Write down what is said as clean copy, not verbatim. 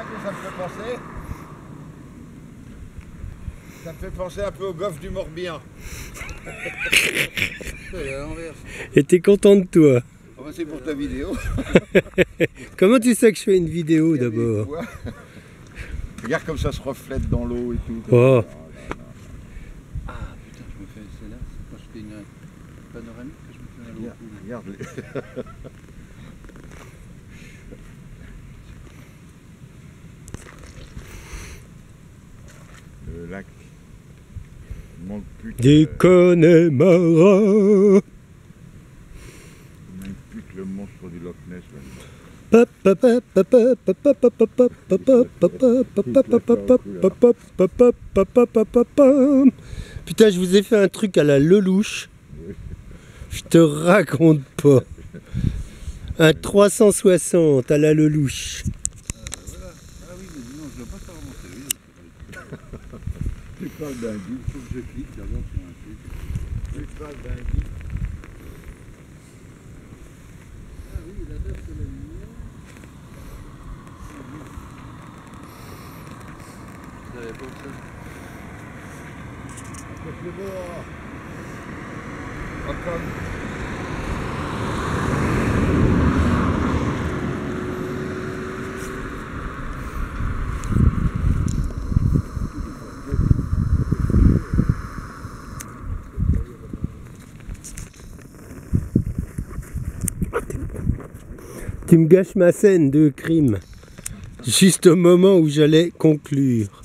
à quoi ça me fait penser? Ça me fait penser un peu au golfe du Morbihan. Et t'es content de toi? Oh, c'est pour ta vidéo. Comment tu sais que je fais une vidéo d'abord? Regarde comme ça se reflète dans l'eau et tout. Oh. Ah putain, je me fais celle-là, c'est quand je fais une panoramique que je me fais un lot. Regarde. Le lac. Il manque plus que... Du Connemara. Il manque plus que le monstre du Loch Ness maintenant. Putain, je vous ai fait un truc à la Lelouch. Je te raconte pas. Un 360 à la Lelouch. Voilà. Ah oui, mais non, je ne dois pas faire remonter. Tu parles d'un guide. Il faut que je clique d'abord sur un truc. Tu parles d'un guide. Ah oui, la date de la lumière. Je n'avais pas vu ça. C'est le beau. Encore. Tu me gâches ma scène de crime. Juste au moment où j'allais conclure.